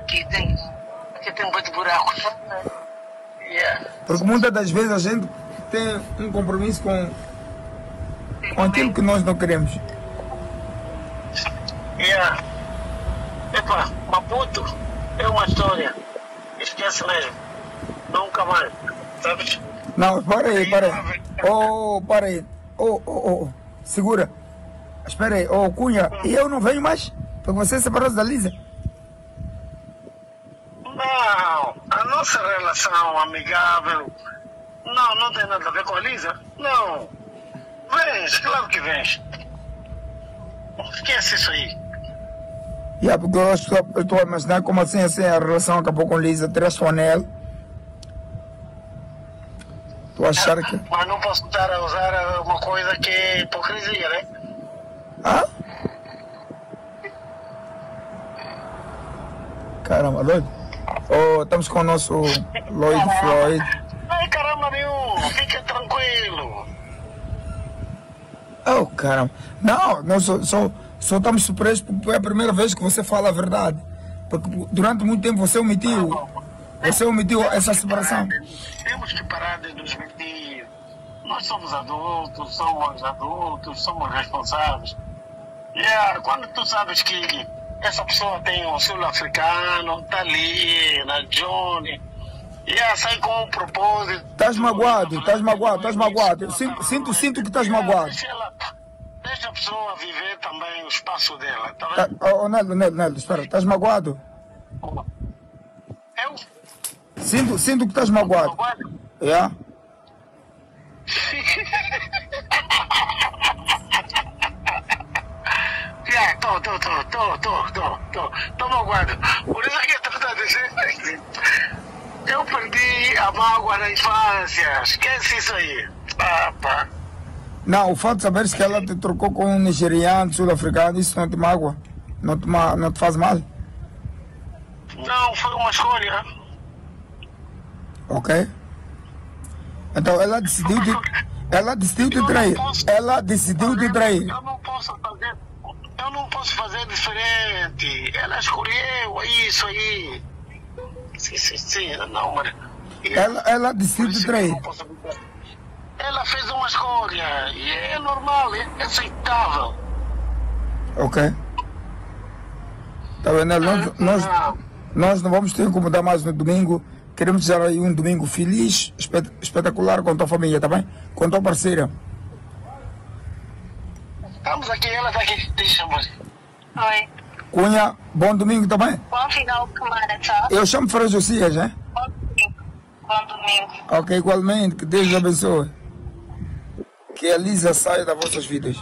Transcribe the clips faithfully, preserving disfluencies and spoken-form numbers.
aqui tem, aqui tem muito buraco. Yeah. Porque muitas das vezes a gente tem um compromisso com, com aquilo que nós não queremos. Yeah. Epa, Maputo é uma história. Esquece mesmo. Nunca mais. Sabes? Não, para aí, para aí. Oh, para aí. Oh, oh, oh. Segura. Espera aí. Oh, Cunha, e eu não venho mais? Porque você separou-se da Lisa? Não, a nossa relação amigável não, não tem nada a ver com a Lisa. Não. Vens, claro que vens. Esquece isso aí. Yeah, porque eu estou, eu estou a imaginar como assim, assim a relação acabou com Lisa, três anel. Estou a achar que... Mas não posso estar a usar uma coisa que é hipocrisia, né? Ah? Caramba, Lloyd. Oh, estamos com o nosso Lloyd Floyd. Ai, caramba nenhum, fica tranquilo. Oh, caramba. Não, nós só, só, só estamos surpresos porque é a primeira vez que você fala a verdade. Porque durante muito tempo você omitiu, você omitiu essa separação. Temos que parar de nos mentir. Nós somos adultos, somos adultos, somos responsáveis. Yeah, quando tu sabes que essa pessoa tem um sul-africano, tá ali, na Johnny, yeah, sai com um propósito. Estás magoado, estás magoado, estás magoado. Eu sinto, sinto, sinto que estás magoado. Deixa, ela, deixa a pessoa viver também o espaço dela, tá Tá, vendo? oh, Nelo, Nelo, Nelo, espera, estás magoado? Eu? Sinto, sinto que estás magoado. Yeah? Yeah, tô, tô, tô, tô, tô, tô, tô, tô magoado. Por isso que eu tô a dizer. Eu perdi a mágoa na infância. Esquece isso aí. Ah, pá. Não, o fato de saberes que ela te trocou com um nigeriano, sul-africano, isso não te magoa? Não te, ma não te faz mal? Não, foi uma escolha. Ok? Então ela decidiu de, ela decidiu de trair. Ela decidiu de trair. Eu não posso fazer. Eu não posso fazer diferente. Ela escolheu isso aí. Sim, sim, sim. Não, mas... Ela, ela decidiu de trair. Ela fez uma escolha. E é normal, é aceitável. Ok. Tá vendo? Nós, nós, nós não vamos te incomodar mais no domingo. Queremos desejar aí um domingo feliz, espet espetacular com a tua família, tá bem? Com a tua parceira. Estamos aqui, ela está aqui. Deixa-me. Oi. Cunha, bom domingo, tá bem? Bom final de semana, tchau. Eu chamo Fran Josias, né? Bom domingo. Bom domingo. Ok, igualmente. Que Deus abençoe. Que a Lisa saia das vossas vidas.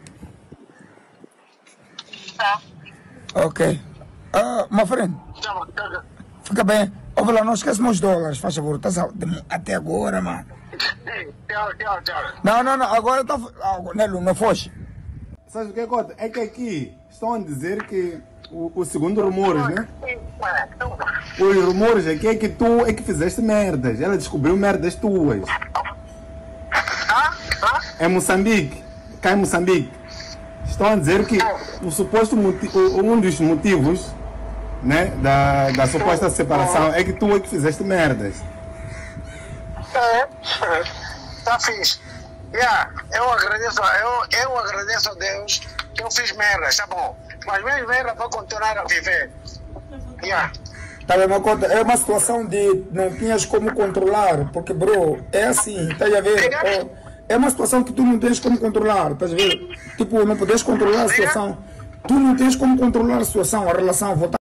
Tá. Ok. Ah, my friend, fica bem. Ouve lá, não esquece meus dólares, faz favor. Tá até agora, mano. Tchau, tchau, tchau. Não, não, não. Agora tá. Ah, Nelo, não foge. Sabe o que é, Cota? É que aqui estão a dizer que o, o segundo rumores, né? Os rumores aqui é que tu é que fizeste merdas. Ela descobriu merdas tuas. É Moçambique. Cá em Moçambique. Estão a dizer que o suposto motivo, um dos motivos, né, da, da suposta separação é que tu é que fizeste merdas. É, tá fixe. Yeah, eu agradeço, eu, eu agradeço a Deus que eu fiz merda, tá bom. Mas minha merda vou continuar a viver. Yeah. Tá bem, Macota, é uma situação de não tinhas como controlar, porque, bro, é assim, tá a ver? É, é uma situação que tu não tens como controlar, tá a ver? Tipo, não podes controlar a situação. Tu não tens como controlar a situação, a relação, voltar.